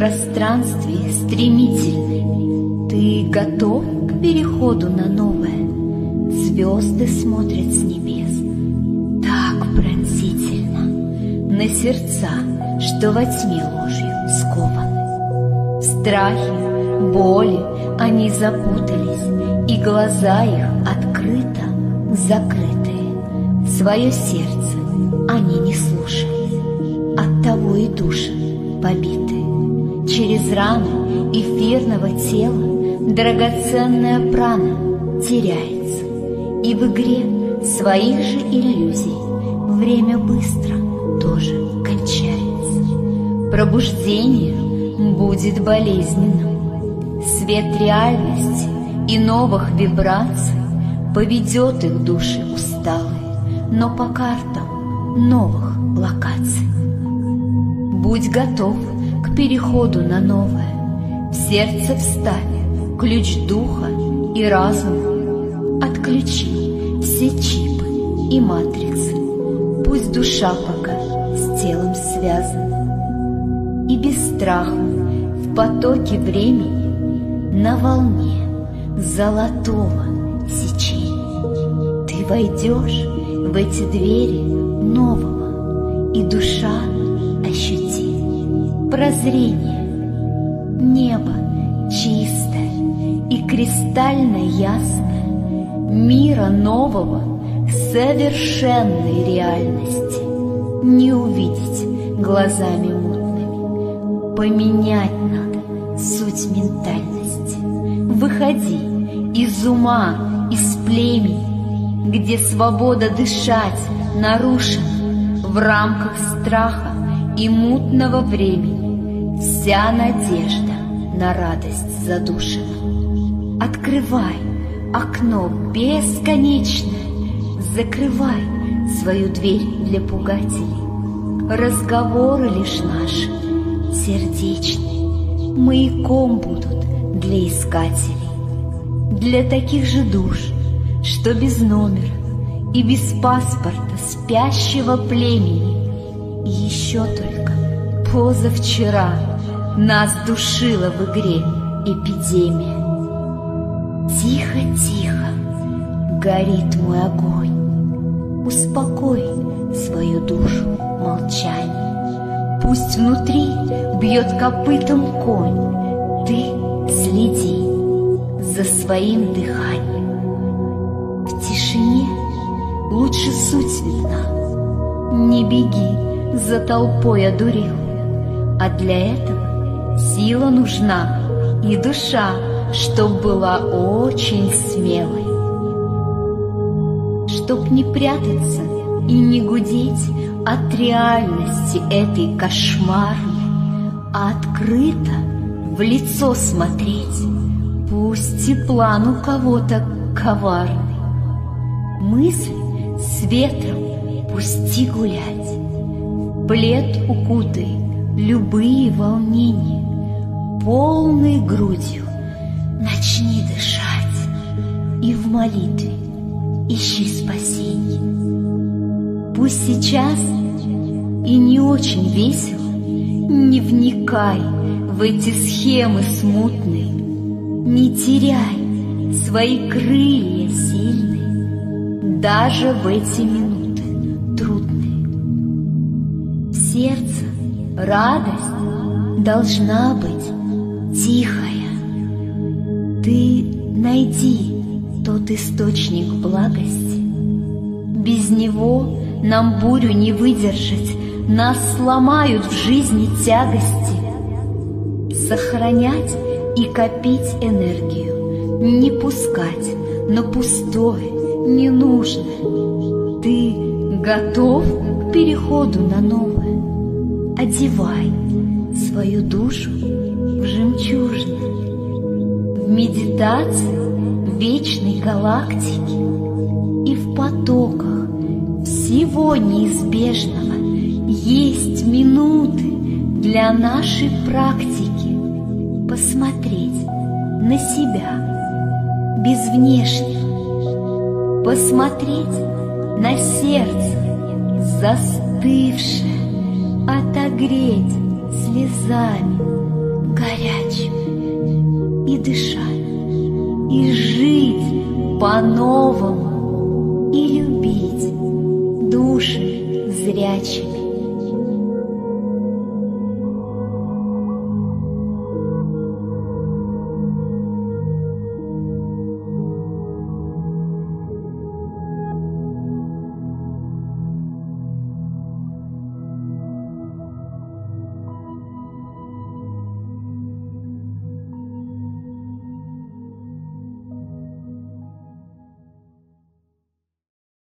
пространстве стремительной. Ты готов к переходу на новое? Звезды смотрят с небес так пронзительно на сердца, что во тьме ложью скованы. В страхе, боли они запутались, и глаза их открыто закрытые. Свое сердце они не слушают, оттого и души побиты. Через раны эфирного тела драгоценная прана теряется, и в игре своих же иллюзий время быстро тоже кончается. Пробуждение будет болезненным. Свет реальности и новых вибраций поведет их души усталые, но по картам новых локаций. Будь готов к переходу на новое. В сердце вставь ключ духа и разума. Отключи все чипы и матрицы. Пусть душа пока с телом связана. И без страха в потоке времени на волне золотого сечения ты войдешь в эти двери нового, и душа ощутит прозрение. Небо чистое и кристально ясное, мира нового, совершенной реальности не увидеть глазами мутными. Поменять надо суть ментальности. Выходи из ума, из племени, где свобода дышать нарушена в рамках страха и мутного времени. Вся надежда на радость задушена. Открывай окно бесконечное, закрывай свою дверь для пугателей. Разговоры лишь наши сердечные маяком будут для искателей, для таких же душ, что без номера и без паспорта спящего племени. Еще только позавчера нас душила в игре эпидемия. Тихо-тихо горит мой огонь. Успокой свою душу молчанием. Пусть внутри бьет копытом конь. Ты следи за своим дыханием. В тишине лучше суть видна. Не беги за толпой одурел, а для этого сила нужна и душа, чтоб была очень смелой. Чтоб не прятаться и не гудеть от реальности этой кошмарной, а открыто в лицо смотреть, пусть и план у кого-то коварный. Мысли с ветром пусти гулять, в плед укутай любые волнения, полной грудью начни дышать и в молитве ищи спасенье. Пусть сейчас и не очень весело, не вникай в эти схемы смутные, не теряй свои крылья сильные, даже в эти минуты трудные. В сердце радость должна быть тихая. Ты найди тот источник благости. Без него нам бурю не выдержать, нас сломают в жизни тягости. Сохранять и копить энергию, не пускать на пустое, ненужное. Ты готов к переходу на новое? Одевай свою душу в жемчужное. В медитации вечной галактики и в потоках всего неизбежного есть минуты для нашей практики посмотреть на себя без внешнего, посмотреть на сердце застывшее, отогреть слезами, горячими, и дышать, и жить по-новому, и любить душами зрячими.